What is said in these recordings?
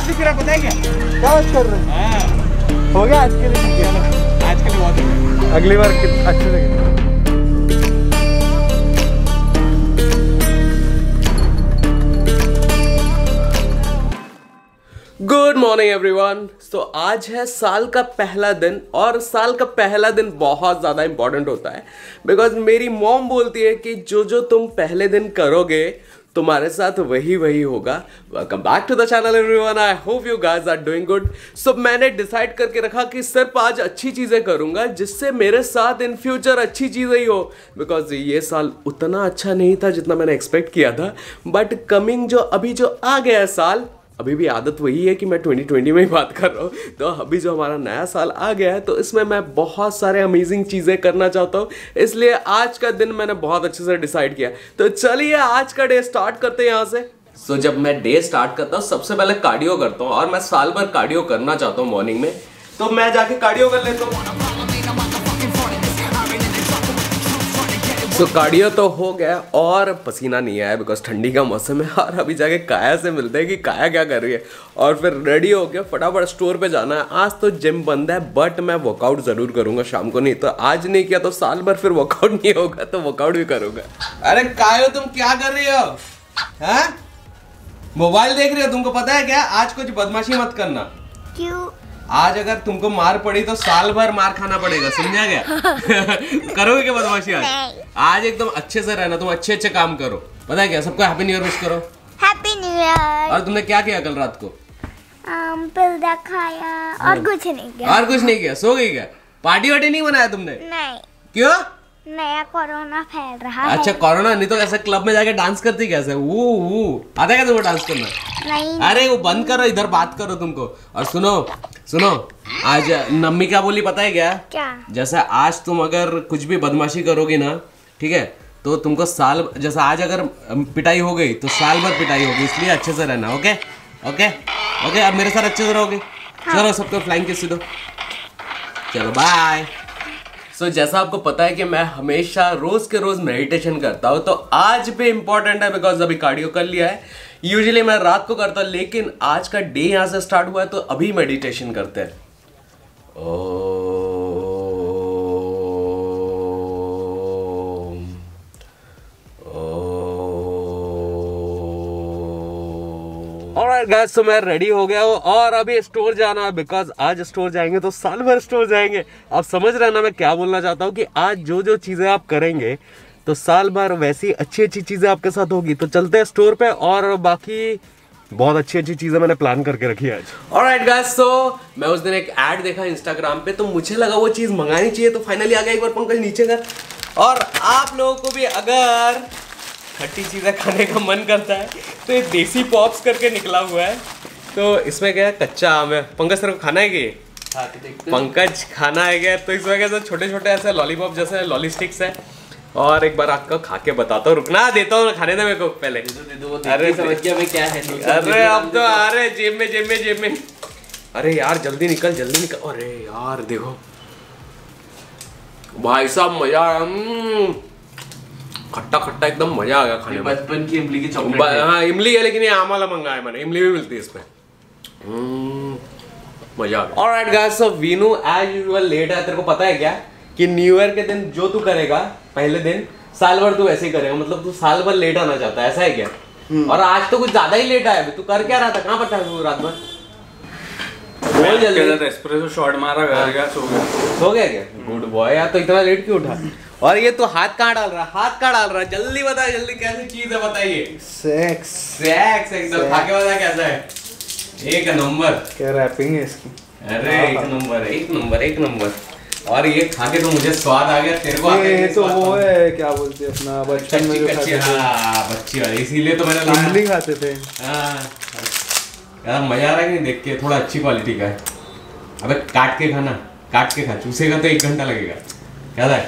दिख रहा है, पता है क्या? क्या बात कर रहे हैं? हाँ, हो गया आज के लिए, ठीक है। आज के लिए बहुत हो गया। अगली बार अच्छे से गुड मॉर्निंग एवरीवन। सो आज है साल का पहला दिन, और साल का पहला दिन बहुत ज़्यादा इंपॉर्टेंट होता है बिकॉज मेरी मॉम बोलती है कि जो जो तुम पहले दिन करोगे तुम्हारे साथ वही वही होगा। Welcome back to the channel everyone, I hope you guys are doing good. So मैंने डिसाइड करके रखा कि सिर्फ आज अच्छी चीज़ें करूंगा जिससे मेरे साथ इन फ्यूचर अच्छी चीज़ें ही हो, बिकॉज ये साल उतना अच्छा नहीं था जितना मैंने एक्सपेक्ट किया था। बट कमिंग जो अभी जो आ गया है साल, अभी भी आदत वही है कि मैं 2020 में ही बात कर रहा हूँ, तो अभी जो हमारा नया साल आ गया है तो इसमें मैं बहुत सारे अमेजिंग चीज़ें करना चाहता हूँ, इसलिए आज का दिन मैंने बहुत अच्छे से डिसाइड किया। तो चलिए आज का डे स्टार्ट करते हैं यहाँ से। सो जब मैं डे स्टार्ट करता हूँ सबसे पहले कार्डियो करता हूँ, और मैं साल भर कार्डियो करना चाहता हूँ मॉर्निंग में, तो मैं जाके कार्डियो कर लेता हूँ। तो कार्डियो तो हो गया और पसीना नहीं आया बिकॉज ठंडी का मौसम है, और अभी जाके काया से मिलते हैं कि काया क्या कर रही है, और फिर रेडी हो गया, फटाफट स्टोर पे जाना है। आज तो जिम बंद है बट मैं वर्कआउट जरूर करूंगा शाम को, नहीं तो आज नहीं किया तो साल भर फिर वर्कआउट नहीं होगा, तो वर्कआउट भी करूंगा। अरे कायो तुम क्या कर रही हो? हैं? मोबाइल देख रही हो? तुमको पता है क्या आज कुछ बदमाशी मत करना। क्यों? आज अगर तुमको मार पड़ी तो साल भर मार खाना पड़ेगा, समझा क्या? करोगे क्या बदमाशी आज? आज एकदम अच्छे से रहना, तुम अच्छे अच्छे काम करो। पता है क्या, सबको हैप्पी न्यू ईयर विश करो। Happy new year. और तुमने क्या किया कल रात को? पिज़्ज़ा खाया और कुछ नहीं किया। और कुछ नहीं किया? सो गई क्या? पार्टी वार्टी नहीं बनाया तुमने? नहीं। क्यों? नया कोरोना फैल रहा है। अच्छा कोरोना, नहीं तो ऐसे क्लब में जाके डांस करती कैसे? आता है क्या तुमको डांस करना? नहीं। अरे वो बंद करो, इधर बात करो तुमको। और सुनो सुनो, आज मम्मी क्या बोली पता है क्या? क्या? जैसे आज तुम अगर कुछ भी बदमाशी करोगी ना, ठीक है, तो तुमको साल, जैसे आज अगर पिटाई हो गई तो साल भर पिटाई होगी, इसलिए अच्छे से रहना। ओके ओके ओके, अब मेरे साथ अच्छे से रहोगे? हाँ। चलो सबको फ्लाइंग किस दो। चलो बाय। सो जैसा आपको पता है कि मैं हमेशा रोज के रोज मेडिटेशन करता हूँ, तो आज भी इंपॉर्टेंट है बिकॉज अभी कार्डियो कर लिया है। यूजुअली मैं रात को करता हूँ, लेकिन आज का डे यहाँ से स्टार्ट हुआ है तो अभी मेडिटेशन करते हैं। ऑलराइट गाइस, तो मैं रेडी हो गया हूँ और अभी स्टोर जाना है बिकॉज आज स्टोर जाएंगे तो साल भर स्टोर जाएंगे। आप समझ रहे हैं ना मैं क्या बोलना चाहता हूँ, कि आज जो जो चीजें आप करेंगे तो साल भर वैसी अच्छी अच्छी चीजें आपके साथ होगी। तो चलते हैं स्टोर पे, और बाकी बहुत अच्छी अच्छी चीजें मैंने प्लान करके रखी है आज। ऑलराइट गाइस, तो मैं उस दिन एक ऐड देखा इंस्टाग्राम पे, तो मुझे लगा वो चीज मंगानी चाहिए, तो फाइनली आ गया। एक बार पंकज नीचे कर। और आप लोगों को भी अगर खट्टी चीज़ें खाने का मन करता है तो ये देसी पॉप्स करके निकला हुआ है। तो इसमें क्या है, कच्चा आम है। पंकज सर को खाना है कि पंकज खाना है क्या? तो इसमें क्या छोटे छोटे ऐसे लॉलीपॉप जैसे लॉली स्टिक्स है, और एक बार आपको खा के बताता हूँ। रुकना, देता हूँ खाने दे मेरे को पहले। अरे समझ गया मैं क्या है। अरे अब तो अरे जेब में। अरे यार जल्दी निकल। अरे यार देखो भाई साहब, मजा, खट्टा खट्टा एकदम मजा आ गया खाने में। बचपन की इमली की चॉकलेट। हाँ इमली है, लेकिन ये आम वाला मंगाया मैंने, इमली भी मिलती है इसमें। मजा आ गया। Alright guys, so Vinu as usual late है। तेरे को पता है क्या कि न्यू ईयर के दिन जो तू करेगा पहले दिन, साल भर तू ऐसे ही करेगा, मतलब तू साल भर लेट आना चाहता है, ऐसा है क्या? और आज तो कुछ ज्यादा ही लेट आया। तू कर क्या रहा था? कहाँ पर था तू रात भर? बोल जल्दी। एस्प्रेसो शॉट मारा, घर गया, सो गया क्या? गुड बॉय यार, तो इतना लेट क्यों उठा? और ये तो हाथ कहाँ डाल रहा? जल्दी बता, जल्दी कैसी चीज है बताइए। सेक्स एकदम खा के बता कैसा है। एक नंबर। क्या रैपिंग है इसकी? अरे एक नंबर। और ये खा के तो मुझे स्वाद आ गया, तेरे को ये तो वो है क्या बोलते हैं अपना बचपन में जो खाते थे। हाँ बच्ची वाली, इसीलिए तो मैंने लाया। इमली खाते थे। हाँ यार मजा आ रहा है कि नहीं देख के? थोड़ा अच्छी क्वालिटी का है। अबे काट के खा, चूसेगा तो 1 घंटा लगेगा। क्या है?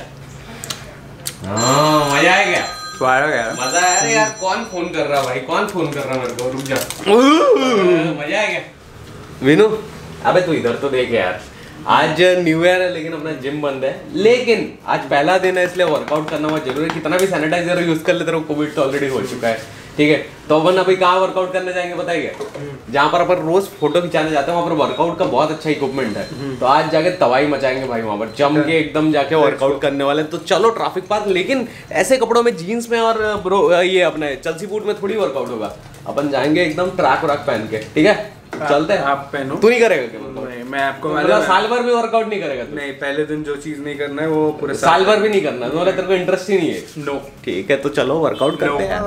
हाँ मजा आया क्या? मजा आया। अरे यार कौन फोन कर रहा भाई? मेरे को? रुक जा। मजा आया क्या वीनू? अबे तू इधर तो देख यार, आज न्यू ईयर है लेकिन अपना जिम बंद है, लेकिन आज पहला दिन है इसलिए वर्कआउट करना बहुत जरूरी है। कितना भी सैनिटाइजर यूज कर ले, तेरे को कोविड तो ऑलरेडी हो चुका है, ठीक है। तो अपन अभी कहाँ वर्कआउट करने जाएंगे बताइए? जहाँ पर अपन रोज फोटो खिंचाने जाते हैं वहाँ पर वर्कआउट का बहुत अच्छा इक्विपमेंट है। तो आज जाके तबाही मचाएंगे भाई, वहाँ पर जम के एकदम जाके वर्कआउट करने वाले। तो चलो ट्रैफिक पार्क, लेकिन ऐसे कपड़ों में, जीन्स में और ये अपने चलसी बूट में थोड़ी वर्कआउट होगा। अपन जाएंगे एकदम ट्रैक व्रैक पहन के, ठीक है? चलते हैं। आप पहनो। तू नहीं करेगा क्या? नहीं, मैं आपको मतलब साल भर भी वर्कआउट नहीं करेगा तू? नहीं, पहले दिन जो चीज नहीं करना है वो पूरे साल भर भी नहीं करना, तो तेरे को इंटरेस्ट ही नहीं है? नो। ठीक है, तो चलो वर्कआउट करते हैं।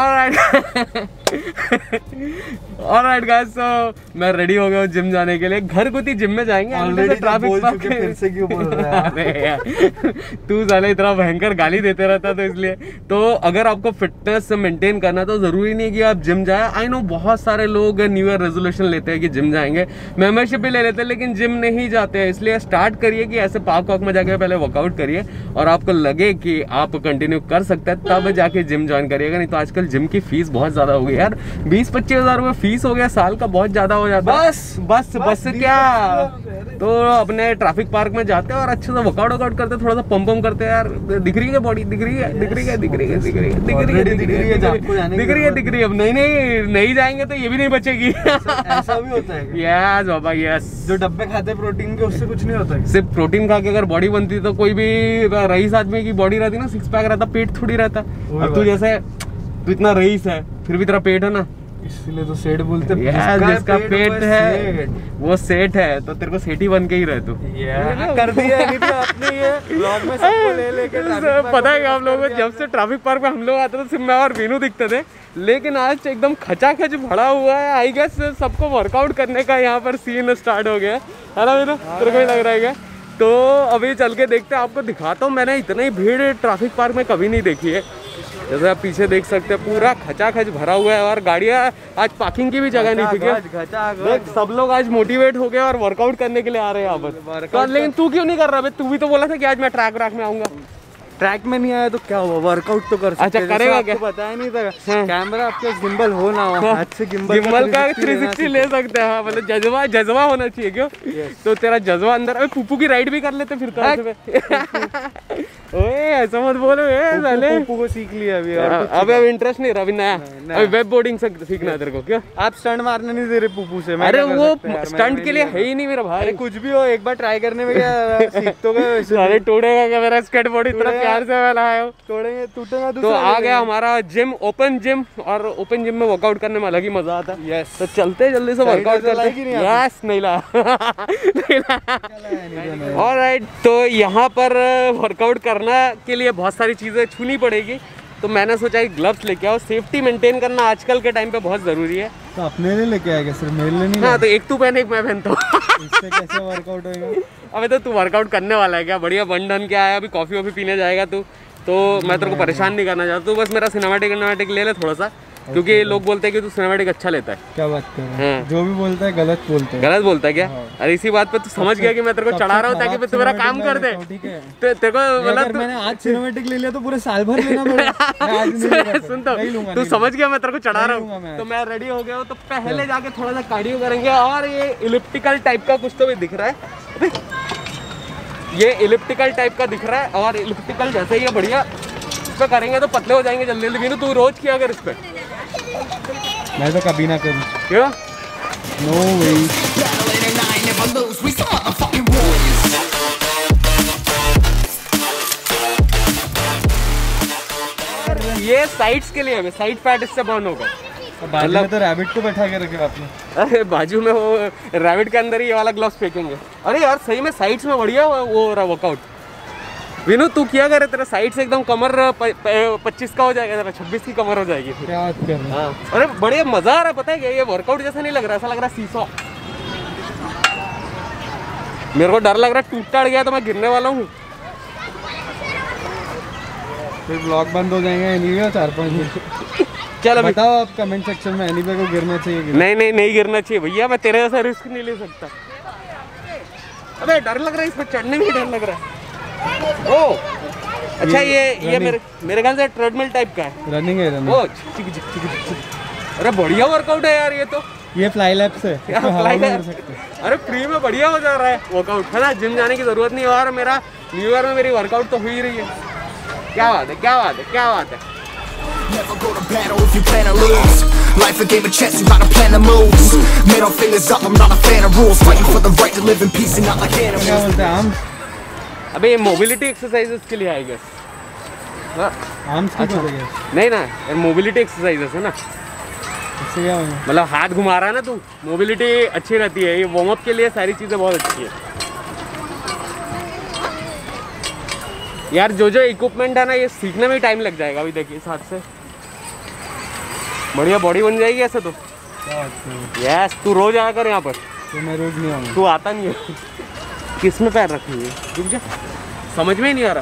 ऑलराइट गाइस, तो मैं रेडी हो गया हूँ जिम जाने के लिए। घर गुती जिम में जाएंगे ऑलरेडी ट्रैफिक बोल पार्क। चुके, फिर से क्यों बोल रहा है? अरे यार, तू साले इतना भयंकर गाली देते रहता तो इसलिए। तो अगर आपको फिटनेस मेंटेन करना तो जरूरी नहीं कि आप जिम जाए। आई नो बहुत सारे लोग न्यू ईयर रेजोल्यूशन लेते हैं कि जिम जाएंगे, मेंबरशिप भी ले लेते हैं, लेकिन जिम नहीं जाते हैं। इसलिए स्टार्ट करिए कि ऐसे पार्क वाक में जाके पहले वर्कआउट करिए, और आपको लगे कि आप कंटिन्यू कर सकते हैं तब जाके जिम ज्वाइन करिएगा। नहीं तो आजकल जिम की फीस बहुत ज्यादा हो गई यार, 20-25 हजार रुपये फीस हो गया साल का, बहुत ज्यादा हो जाता है। बस क्या, तो अपने ट्रैफिक पार्क में जाते हैं और अच्छे से वर्कआउट करते हैं, थोड़ा सा पंप करते हैं यार। दिख रही है बॉडी, दिख रही है। अब नहीं जाएंगे तो ये भी नहीं बचेगी। ऐसा भी होता है? यस बाबा यस। जो डब्बे खाते हैं प्रोटीन के, उससे कुछ नहीं होता है? सिर्फ प्रोटीन खा के अगर बॉडी बनती तो कोई भी रईस आदमी की बॉडी रहती ना, 6 पैक रहता, पेट थोड़ी रहता। अब तू जैसे तू इतना रईस है फिर भी तेरा पेट है ना, इसलिए तो सेठ बोलते हैं। जिसका पेट है वो सेठ है, तो तेरे को सेठी बन के ही रहे तू। कर दिया आपने ये ब्लॉग में सबको ले लेके। पता है आप लोगों को, जब से ट्रैफिक पार्क में हम लोग आते थे सिर्फ मैं और वीनू दिखते थे, लेकिन आज एकदम खचाखच भरा हुआ है। आई गेस सबको वर्कआउट करने का यहाँ पर सीन स्टार्ट हो गया है ना वीनू? तेरे को ही लग रहा है क्या? तो अभी चल के देखते हैं, आपको दिखाता हूँ। मैंने इतनी भीड़ ट्रैफिक पार्क में कभी नहीं देखी है। जैसे आप पीछे देख सकते हैं पूरा खचाखच भरा हुआ है, और गाड़ियाँ आज पार्किंग की भी जगह नहीं थी क्या? सब लोग आज मोटिवेट हो गए और वर्कआउट करने के लिए आ रहे हैं यहाँ पर। तो लेकिन तू क्यों नहीं कर रहा? तू भी तो बोला था कि आज मैं ट्रैक में आऊंगा। ट्रैक में नहीं आया तो क्या हुआ, वर्कआउट तो कर सकते। अच्छा करेगा क्या? बताया नहीं था कैमरा आपके गिम्बल हो ना हो, हाथ से गिम्बल का 360 ले सकते हैं। मतलब जज्बा होना चाहिए क्यों? तो तेरा जज्बा अंदर। अबे पुप्पू की राइड भी कर लेते फिर तो। ओए ऐसा मत बोलो साले। पुप्पू को सीख लिया अभी। अब इंटरेस्ट नहीं रहा अभी नया, अभी वेब बोर्डिंग से सीखना है तेरे को। क्यों आप स्टंट मारने नहीं दे रहे पुप्पू से? अरे वो स्टंट के लिए है ही नहीं मेरा भाई। कुछ भी हो, एक बार ट्राई करने में क्या सीख तो गए। साले टूटेगा क्या मेरा स्केट बोर्ड? इतना प्यार से वाला है, तोड़ेंगे टूटेगा। तो आ गया हमारा जिम, ओपन जिम, और ओपन जिम में वर्कआउट करने में अलग ही मजा आता है। यस, तो चलते जल्दी से वर्कआउट करते हैं। यस नहीं ला। ऑलराइट, तो यहाँ पर वर्कआउट करने के लिए बहुत सारी चीजें छूनी पड़ेगी, तो मैंने सोचा कि ग्लव्स लेके आओ। सेफ्टी मेंटेन करना आजकल के टाइम पे बहुत जरूरी है। तो अपने लिए लेके आएगा, सिर्फ मेरे लिए नहीं? हाँ, तो एक तू पहने एक मैं पहनता हूँ। इससे कैसे वर्कआउट होगा? अबे तो तू वर्कआउट करने वाला है क्या? बढ़िया बन डन के आया, अभी कॉफी वॉफी पीने जाएगा तू, तो मैं तेरे को परेशान नहीं करना चाहता। तू बस मेरा सिनेमैटिक ले ले थोड़ा सा, क्योंकि लोग बोलते हैं कि तू सिनेमैटिक अच्छा लेता है। क्या बात कर रहा है? जो भी बोलता है गलत बोलता है। गलत बोलता है क्या? अरे इसी बात पे तू समझ गया कि मैं तेरे को चढ़ा रहा हूँ ताकि तू मेरा काम कर दे। तेरे को मतलब मैंने आज सिनेमैटिक ले लिया तो पूरे साल भर लेना पड़ेगा। सुन तो, तू समझ गया मैं तेरे को चढ़ा रहा हूँ। तो मैं रेडी हो गया हूँ, तो पहले जाके थोड़ा सा कार्डियो करेंगे। और ये इलिप्टिकल टाइप का कुछ तो भी दिख रहा है, ये इलिप्टिकल टाइप का दिख रहा है, और इलिप्टिकल जैसे ही बढ़िया इस पे करेंगे तो पतले हो जाएंगे जल्दी जल्दी। तू रोज किया अगर इस पे। मैं तो कभी ना करूं। क्यों? No way. ये साइड्स के लिए, साइड फैट इससे बर्न होगा। बाजू में तो रैबिट को बैठा के रखे आपने। अरे बाजू में वो रैबिट के अंदर ही ये वाला ग्लव्स फेंकेंगे। अरे यार सही में साइड्स में बढ़िया वो रहा वर्कआउट। विनू तू किया करे, तेरा साइड से एकदम कमर 25 का हो जाएगा, तेरा 26 की कमर हो जाएगी। क्या बात कर रहे हैं? अरे बढ़िया मजा आ रहा है। पता है क्या, ये वर्कआउट जैसा नहीं लग रहा, ऐसा लग रहा है सीसॉ। मेरे को डर लग रहा है टूट गया तो मैं गिरने वाला हूँ। फिर ब्लॉग बंद हो जाएंगे एनीवे 4-5 दिन। चल अभी बताओ आप कमेंट सेक्शन में, एनीवे को गिरना चाहिए? नहीं गिरना चाहिए भैया, मैं तेरे जैसा रिस्क नहीं ले सकता। अबे डर लग रहा है, इसमें चढ़ने में डर लग रहा है। ओ अच्छा, ये मेरे ख्याल से ट्रेडमिल टाइप का है। रनिंग है, रनिंग। ओ अरे बढ़िया वर्कआउट है यार ये तो। ये फ्लाई लैप्स है, इसको हवा में कर सकते हैं। अरे फ्री में बढ़िया हो जा रहा है वर्कआउट, है ना? जिम जाने की जरूरत नहीं। और मेरा न्यू ईयर में मेरी वर्कआउट तो हो ही रही है। क्या बात है, क्या बात है, क्या बात है। Never go to battle if you plan to lose. Life a game of chess, you gotta plan the moves. Middle fingers up, I'm not a fan of rules. Fighting for the right to live in peace and not like क्या animals. बोलते हैं arms? अबे ये mobility exercises के लिए आएगा। Arms की बोलते हैं? नहीं ना, मोबिलिटी एक्सरसाइजेस है ना। इससे क्या होगा? मतलब हाथ घुमा रहा है ना तू, मोबिलिटी अच्छी रहती है। ये वार्म अप के लिए सारी चीज़ें बहुत अच्छी है यार। जो जो इक्विपमेंट है ना, ये सीखने में ही टाइम लग जाएगा। अभी देखिए इस हाथ से बढ़िया बॉडी बन जाएगी ऐसे तो। यस, तू रोज आया कर यहाँ पर। तो मैं रोज नहीं आऊँगा। तू आता नहीं है। किस में पैर रखेंगे? रुक जा, समझ में ही नहीं आ रहा।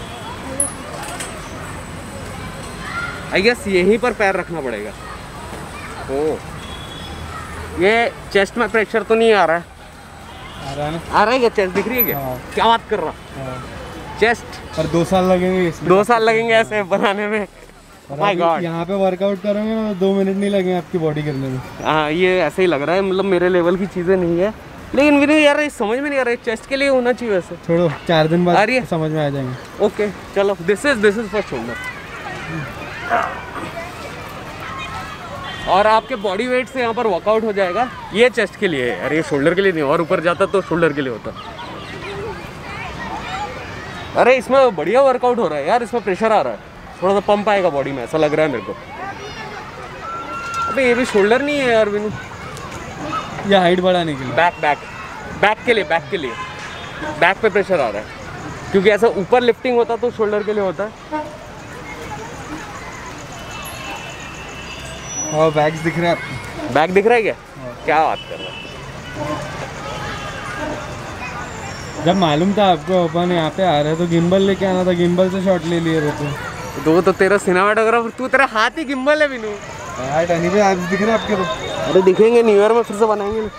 आई गेस यहीं पर पैर रखना पड़ेगा। ओ, ये चेस्ट में प्रेशर तो नहीं आ रहा है? आ रहा है ना? आ रहा है क्या? चेस्ट दिख रही है क्या? हाँ। क्या बात कर रहा? हाँ। चेस्ट पर 2 साल लगेंगे इसमें। 2 साल लगेंगे ऐसे बनाने में। My god. यहाँ पे वर्कआउट करोगे ना, 2 मिनट नहीं लगेंगे आपकी बॉडी करने में। हाँ, ये ऐसे ही लग रहा है। मतलब मेरे लेवल की चीज़ें नहीं है, लेकिन मेरे यार ये समझ में नहीं आ रहा है। चेस्ट के लिए होना चाहिए वैसे। छोड़ो, 4 दिन आ बाद रही है? समझ में आ जाएंगे। ओके चलो, दिस इज फॉर शोल्डर। और आपके बॉडी वेट से यहाँ पर वर्कआउट हो जाएगा। ये चेस्ट के लिए है यार, ये शोल्डर के लिए नहीं। और ऊपर जाता तो शोल्डर के लिए होता। अरे इसमें बढ़िया वर्कआउट हो रहा है यार। इसमें प्रेशर आ रहा है, थोड़ा सा पंप आएगा बॉडी में, ऐसा लग रहा है मेरे को। अबे ये भी शोल्डर नहीं है यार विनू। ये हाइट बढ़ाने के लिए। बैक के लिए बैक पे प्रेशर आ रहा है, क्योंकि ऐसा ऊपर लिफ्टिंग होता तो शोल्डर के लिए होता है। और बैग्स दिख रहे हैं आपको? बैक दिख रहा है क्या? क्या बात कर रहा है? जब मालूम था आपको अपन यहाँ पे आ रहे तो गिम्बल लेके आना था, गिम्बल से शॉट ले लिए रहते। दो तो तेरा सिनेमाटोग्राफर, तू तेरा हाथ ही गिम्बल है विनू। यार टनी पे आप दिख रहे हैं आपके तो। अरे दिखेंगे, न्यू ईयर में फिर से बनाएंगे ना।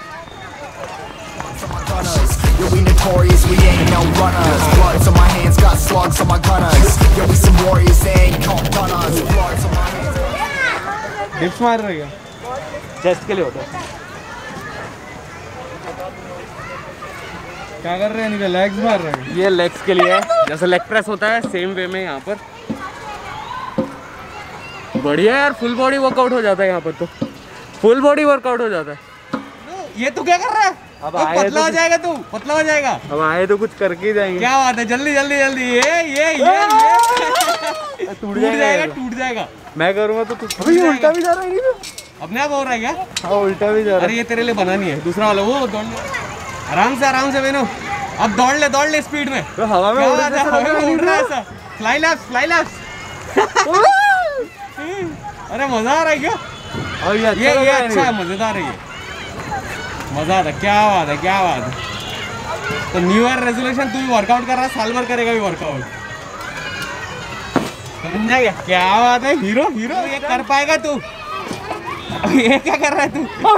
Yo, we notorious, we ain't no runners. Bloods on my hands, got slugs on my gunners. Yo, we some warriors, they ain't called gunners. Bloods on my hands. Dips मार रहे क्या? Chest के लिए होता है। क्या कर रहे हैं? नहीं लेग्स मार रहे हैं। ये लेग्स के लिए है, जैसे लेग प्रेस होता है सेम वे में यहाँ पर। बढ़िया यार, फुल बॉडी वर्कआउट हो जाता है यहाँ पर तो। फुल बॉडी वर्कआउट हो जाता है। ये तू क्या कर रहा है? अब पतला हो जाएगा तू, पतला हो जाएगा। अब आए तो कुछ करके ही जाएंगे। क्या बात है, जल्दी जल्दी जल्दी। ये टूट जाएगा। मैं करूँगा तो अभी उल्टा भी जा रहा है। अपने आप हो रहा है क्या? हाँ, उल्टा भी जा रहा है। अरे ये तेरे लिए बना नहीं है, दूसरा वाला। वो दौड़ ले आराम से बेनो। अब दौड़ ले स्पीड में। तो हवा में उड़ रहा है ऐसा। Fly laps. अरे मजा आ रहा है क्या? और ये अच्छा है, मजेदार है ये। मजा आता है। क्या बात है। तो न्यू ईयर रेजोल्यूशन तू भी वर्कआउट कर रहा है, साल भर करेगा भी वर्कआउट। समझा क्या? क्या बात है, हीरो। ये कर पाएगा तू? ये क्या कर रहा है तू?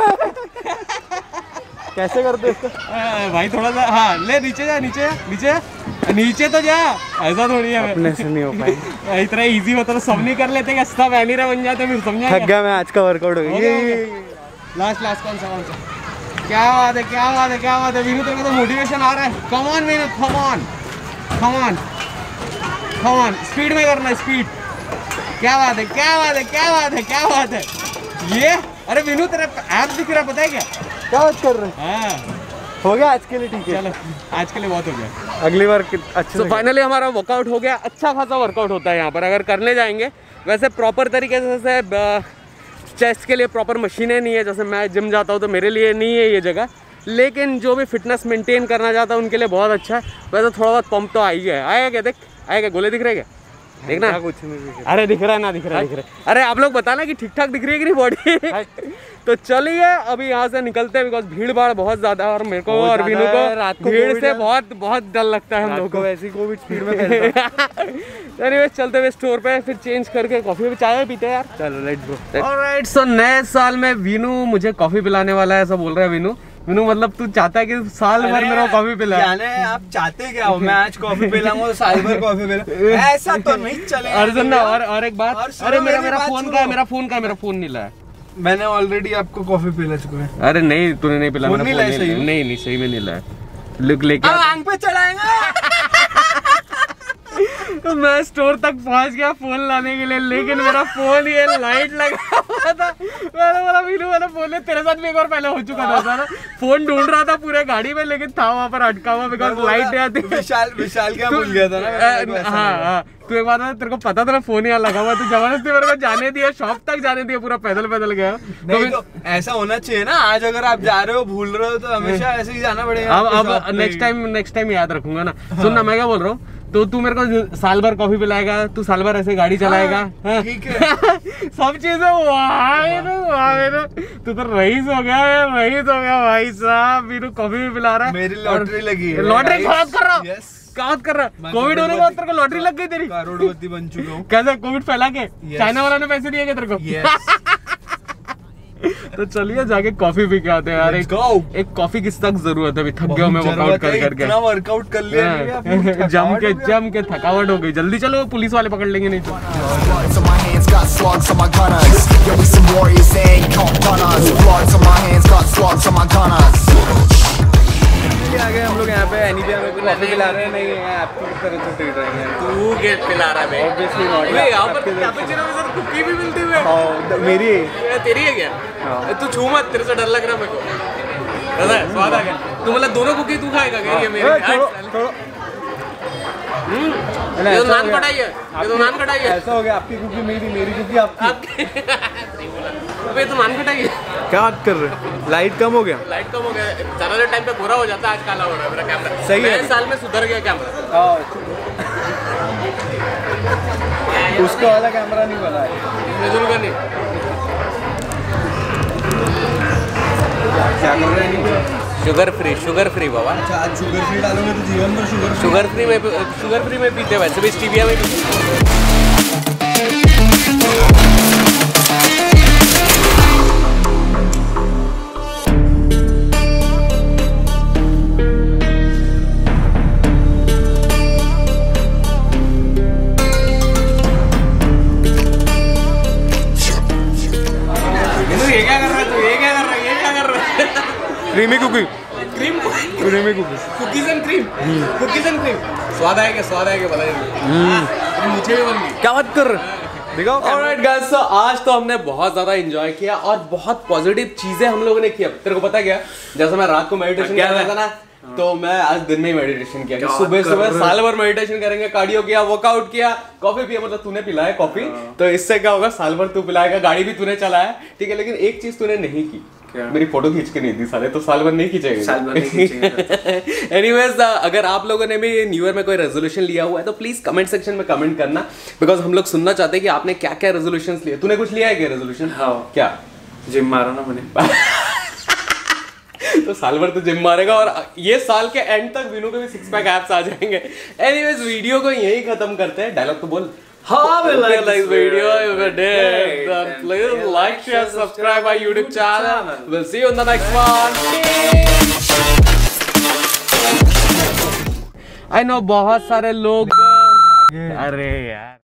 कैसे करते इसको? भाई थोड़ा सा, हाँ ले, नीचे जा। नीचे तो जा, ऐसा थोड़ी है। अपने से नहीं हो पाएगा। इतना इजी होता तो सब नहीं कर लेते क्या? सब एनीरा बन जाते फिर। समझा? थक गया मैं, आज का वर्कआउट हो गया। लास्ट कौन सा? क्या बात है विनू, तेरे को तो मोटिवेशन आ रहा है। Come on Vinu, come on. Speed में करना, स्पीड। क्या बात है। ये अरे विनू, तेरा ऐप दिख रहा है, पता है क्या? क्या बात कर रहे हैं? हाँ, हो गया आज के लिए, ठीक है। चलो आज के लिए बहुत हो गया। अगली बार अच्छे तो फाइनली हमारा वर्कआउट हो गया। अच्छा खासा वर्कआउट होता है यहाँ पर अगर करने जाएंगे। वैसे प्रॉपर तरीके से चेस्ट के लिए प्रॉपर मशीनें नहीं है। जैसे मैं जिम जाता हूँ तो मेरे लिए नहीं है ये जगह, लेकिन जो भी फिटनेस मेंटेन करना चाहता है उनके लिए बहुत अच्छा है। वैसे थोड़ा बहुत पंप तो आएगा क्या? देख आएगा, गोले दिख रहे क्या? देखना कुछ नहीं दिख रहा। अरे दिख रहा है ना, दिख रहा है। अरे आप लोग बताना कि ठीक ठाक दिख रही है कि नहीं बॉडी। तो चलिए अभी यहाँ से निकलते हैं, बिकॉज भीड़ भाड़ बहुत ज्यादा है और मेरे को और विनू को भीड़ से बहुत डर लगता है। हम लोग को वैसी कोविड स्पीड में फैलता है। एनीवेज चलते हुए स्टोर पे, फिर चेंज करके कॉफी भी चाय पीते हैं यार। चलो लेट्स गो। ऑलराइट, सो नए साल में विनू मुझे कॉफी पिलाने वाला है, ऐसा बोल रहा है विनू। मतलब तू चाहता है कि साल भर मेरा कॉफी पिला? आप चाहते क्या हो? मैं आज कॉफी पिलाऊंगा, साल भर कॉफी पिला, ऐसा तो नहीं चलेगा। अर्जुन ना, और एक बात, अरे मेरा फोन का मेरा फोन नहीं लाया। मैंने ऑलरेडी आपको कॉफी पिला चुका है। अरे नहीं, तूने नहीं पिला। नहीं सही में नहीं लाया। लुक लेके आंख पे चढ़ाएंगे। तो मैं स्टोर तक पहुंच गया फोन लाने के लिए, लेकिन मेरा फोन ये लाइट लगा हुआ था। मैंने बोला वीनू, मैंने फोन तेरे साथ भी एक बार पहले हो चुका था ना, फोन ढूंढ रहा था पूरे गाड़ी में, लेकिन था वहाँ पर अटका हुआ बिकॉज लाइट नहीं आती। विशाल क्या भूल गया था ना। हाँ, तू एक बार ना, तेरे को पता था ना फोन यहाँ लगा हुआ, तो जबरदस्ती मेरे को जाने दिया, शॉप तक जाने दिया, पूरा पैदल पैदल गया। तो ऐसा होना चाहिए ना, आज अगर आप जा रहे हो भूल रहे हो तो हमेशा ऐसे ही जाना पड़ेगा। अब नेक्स्ट टाइम याद रखूंगा ना। सुन ना, मैं क्या बोल रहा हूँ, तो तू मेरे को साल भर कॉफी पिलाएगा, तू साल भर ऐसे गाड़ी चलाएगा, ठीक है। सब चीजें वाह, तू तो रईस हो गया भाई साहब। मीनू कॉफी भी पिला रहा है। मेरी लॉटरी लगी है। लॉटरी बात कर रहा हूँ, क्या कर रहा? कोविड होने के बाद तेरे को लॉटरी लग गई तेरी? करोड़पति बन चुका हूँ। कैसे कोविड फैला के? चाइना वाला ने पैसे दिए क्या तेरे को? तो चलिए जाके कॉफी पी के आते हैं यार। एक कॉफी किस तक जरूरत है, अभी थक गया मैं वर्कआउट कर करके। इतना वर्कआउट कर लिया, जम के थकावट हो गई। जल्दी चलो, पुलिस वाले पकड़ लेंगे नहीं तो। Bloods on my hands, got slugs on my gunners. Yeah, we some warriors, they ain't gon' run us. Bloods on my hands, got slugs on my gunners. आ गए हम लोग यहाँ पे। एनी पे हमें कॉफी पिला रहे हैं, नहीं आपकी तरह से ट्रीट रहे हैं। तू गेट पिला रहा है ऑब्वियसली नॉट। यहाँ पर कैपुचिनो के साथ कुकी भी मिलती है। हाँ, मेरी तेरी है क्या? तू छू मत, तेरे से डर लग रहा है मेरे को। पता है स्वाद आ गया। तू मतलब दोनों कुकी तू खाएगा क्या? ये मेरी ये तो नान कटाई है, ये तो नान कटाई है। ऐसा हो गया, आपकी कुकी मेरी, मेरी कुकी आपकी। ये तो नान कटाई है। क्या बात कर रहे हैं? लाइट कम हो गया। लाइट कम हो गया, ज्यादा टाइम पे गोरा हो जाता है, आज काला हो रहा है मेरा कैमरा। सही है। साल में सुधर गया कैमरा। उसका वाला कैमरा नहीं बना है। नजर का नहीं। क्या कर रहे हैं? शुगर फ्री बाबा। अच्छा, आज शुगर फ्री डालोगे तो जीवन भर शुगर फ्री में पीते, वैसे भी स्टीविया में पीते। Creamy cookie, cookies and cream. स्वाद आएगा बताइए। मुझे भी बन गई। क्या बात कर रहे? दिखाओ। ऑलराइट गाइस, तो आज तो हमने बहुत ज्यादा एंजॉय किया और बहुत पॉजिटिव चीजें हम लोगों ने किया। तेरे को पता क्या, जैसे मैं रात को मेडिटेशन कर रहा था ना, तो मैं आज दिन में ही मेडिटेशन किया। सुबह साल भर मेडिटेशन करेंगे, कार्डियो किया, वर्कआउट किया, कॉफी पिया। मतलब तूने पिलाया कॉफी, तो इससे क्या होगा, साल भर तू पिलाएगा, गाड़ी भी तूने चलाया, ठीक है। लेकिन एक चीज तूने नहीं की, मेरी फोटो खींच के नहीं दी साले, तो साल भर नहीं खींचेंगे। एनीवेज, अगर आप लोगों ने भी न्यू ईयर में कोई रेजोल्यूशन लिया हुआ है तो प्लीज कमेंट सेक्शन में कमेंट करना, बिकॉज हम लोग सुनना चाहते हैं कि आपने क्या क्या रेजोल्यूशन लिए। तूने कुछ लिया है क्या रेजोल्यूशन? हाँ। क्या? जिम मारा ना मैंने। तो साल भर तो जिम मारेगा और ये साल के एंड तक वीनू के भी 6 पैक एब्स आ जाएंगे। एनीवेज, वीडियो को यही खत्म करते हैं। डायलॉग तो बोल। Like this video, if you did, then please like, share, subscribe our YouTube channel. We'll see you in the next one. I know बहुत सारे लोग, अरे यार